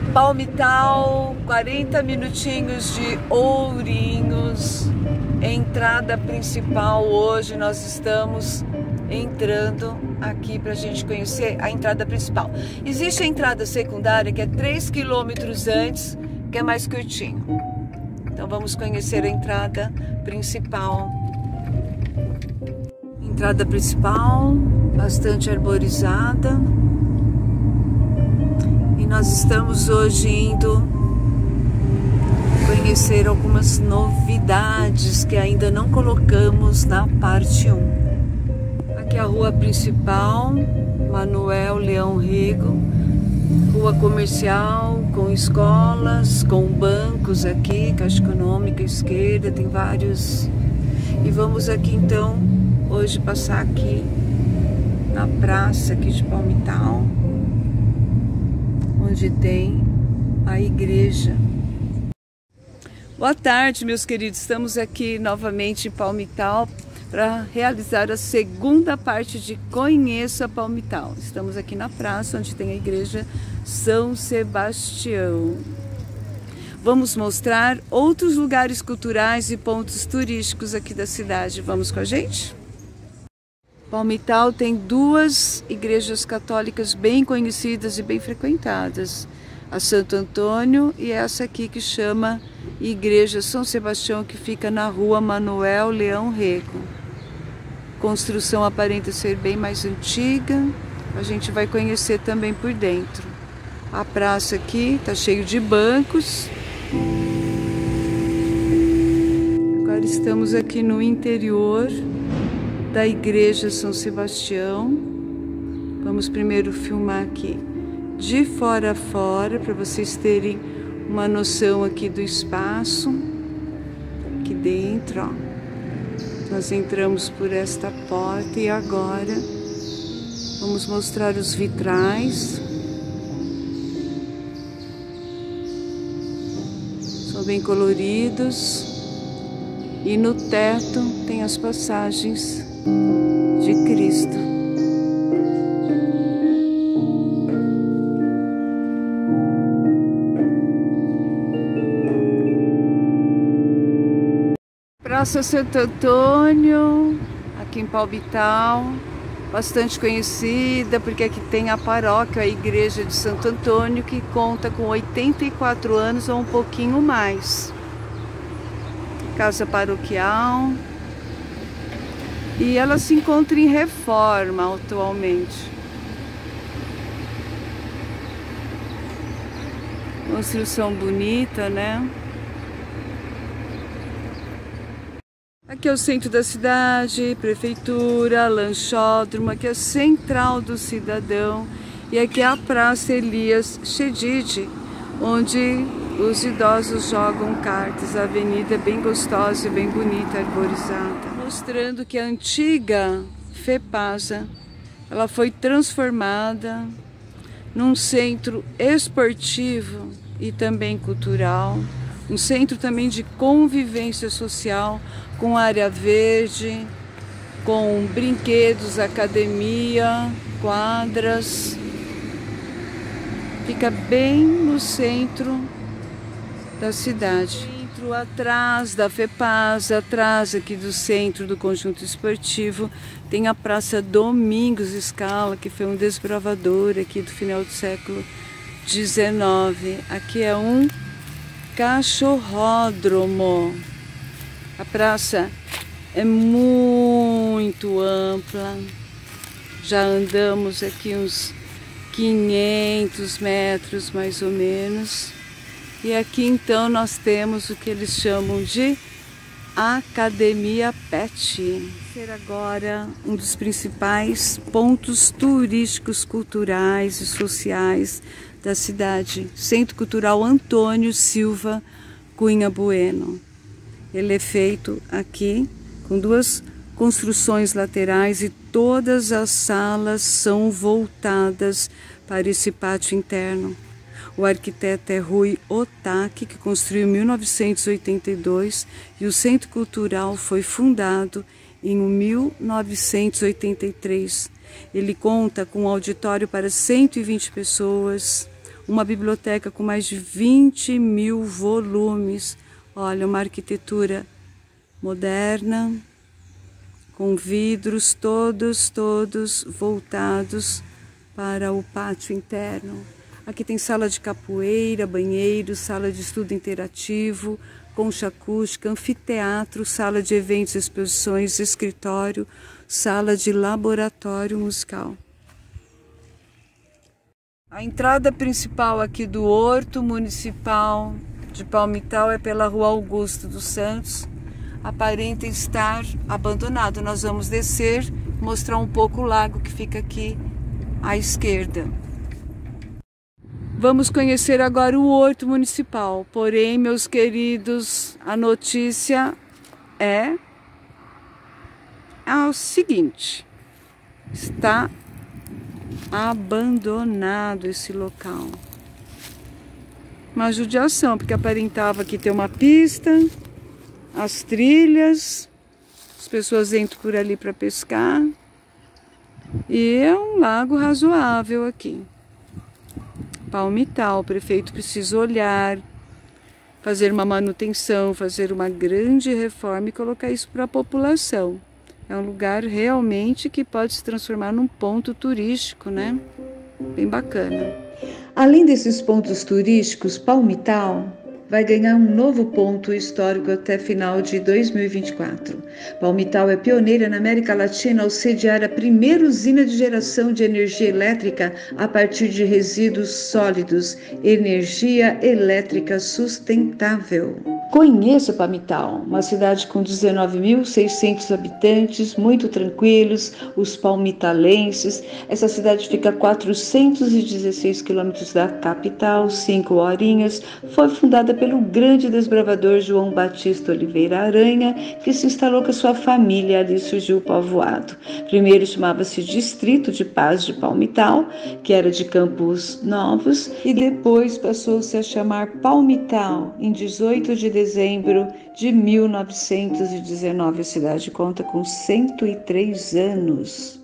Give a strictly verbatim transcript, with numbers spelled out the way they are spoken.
Palmital, quarenta minutinhos de Ourinhos, entrada principal. Hoje nós estamos entrando aqui para a gente conhecer a entrada principal. Existe a entrada secundária, que é três quilômetros antes, que é mais curtinho. Então vamos conhecer a entrada principal. Entrada principal, bastante arborizada. E nós estamos hoje indo conhecer algumas novidades que ainda não colocamos na parte um. Aqui é a rua principal, Manuel Leão Rego, rua comercial, com escolas, com bancos aqui, Caixa Econômica, esquerda, tem vários. E vamos aqui então, hoje passar aqui na praça aqui de Palmital, onde tem a igreja. Boa tarde, meus queridos. Estamos aqui novamente em Palmital para realizar a segunda parte de Conheça Palmital. Estamos aqui na praça, onde tem a igreja São Sebastião. Vamos mostrar outros lugares culturais e pontos turísticos aqui da cidade. Vamos com a gente? Palmital tem duas igrejas católicas bem conhecidas e bem frequentadas. A Santo Antônio e essa aqui que chama Igreja São Sebastião, que fica na rua Manuel Leão Rego. Construção aparenta ser bem mais antiga. A gente vai conhecer também por dentro. A praça aqui está cheio de bancos. Agora estamos aqui no interior da Igreja São Sebastião. Vamos primeiro filmar aqui de fora a fora, para vocês terem uma noção aqui do espaço. Aqui dentro, ó, nós entramos por esta porta e agora vamos mostrar os vitrais. São bem coloridos. E no teto tem as passagens de Cristo. Praça Santo Antônio, aqui em Palmital, bastante conhecida porque aqui tem a paróquia, a igreja de Santo Antônio, que conta com oitenta e quatro anos ou um pouquinho mais. Casa paroquial, e ela se encontra em reforma atualmente. Construção bonita, né? Aqui é o centro da cidade, prefeitura, lanchódromo, aqui é a central do cidadão, e aqui é a Praça Elias Chedid, onde os idosos jogam cartas. A avenida é bem gostosa e bem bonita, arborizada. Mostrando que a antiga FEPASA, ela foi transformada num centro esportivo e também cultural. Um centro também de convivência social, com área verde, com brinquedos, academia, quadras. Fica bem no centro da cidade. Centro atrás da FEPASA, atrás aqui do centro do conjunto esportivo, tem a Praça Domingos Scala, que foi um desbravador aqui do final do século dezenove. Aqui é um cachorródromo. A praça é muito ampla. Já andamos aqui uns quinhentos metros mais ou menos. E aqui então nós temos o que eles chamam de Academia Pet. Ser agora um dos principais pontos turísticos, culturais e sociais da cidade. Centro Cultural Antônio Silva Cunha Bueno. Ele é feito aqui com duas construções laterais e todas as salas são voltadas para esse pátio interno. O arquiteto é Rui Otaki, que construiu em mil novecentos e oitenta e dois, e o Centro Cultural foi fundado em mil novecentos e oitenta e três. Ele conta com um auditório para cento e vinte pessoas, uma biblioteca com mais de vinte mil volumes. Olha, uma arquitetura moderna, com vidros todos, todos voltados para o pátio interno. Aqui tem sala de capoeira, banheiro, sala de estudo interativo, concha acústica, anfiteatro, sala de eventos, exposições, escritório, sala de laboratório musical. A entrada principal aqui do Horto Municipal de Palmital é pela Rua Augusto dos Santos. Aparenta estar abandonado. Nós vamos descer, mostrar um pouco o lago que fica aqui à esquerda. Vamos conhecer agora o Horto Municipal. Porém, meus queridos, a notícia é a seguinte: está abandonado esse local. Uma judiação, porque aparentava que ter uma pista, as trilhas, as pessoas entram por ali para pescar e é um lago razoável aqui. Palmital, o prefeito precisa olhar, fazer uma manutenção, fazer uma grande reforma e colocar isso para a população. É um lugar realmente que pode se transformar num ponto turístico, né? Bem bacana. Além desses pontos turísticos, Palmital vai ganhar um novo ponto histórico até final de dois mil e vinte e quatro. Palmital é pioneira na América Latina ao sediar a primeira usina de geração de energia elétrica a partir de resíduos sólidos, energia elétrica sustentável. Conheça Palmital, uma cidade com dezenove mil e seiscentos habitantes, muito tranquilos, os palmitalenses. Essa cidade fica a quatrocentos e dezesseis quilômetros da capital, cinco horinhas. Foi fundada pelo grande desbravador João Batista Oliveira Aranha, que se instalou com a sua família, ali surgiu o povoado. Primeiro chamava-se Distrito de Paz de Palmital, que era de Campos Novos, e depois passou-se a chamar Palmital, em dezoito de dezembro de mil novecentos e dezenove. A cidade conta com cento e três anos.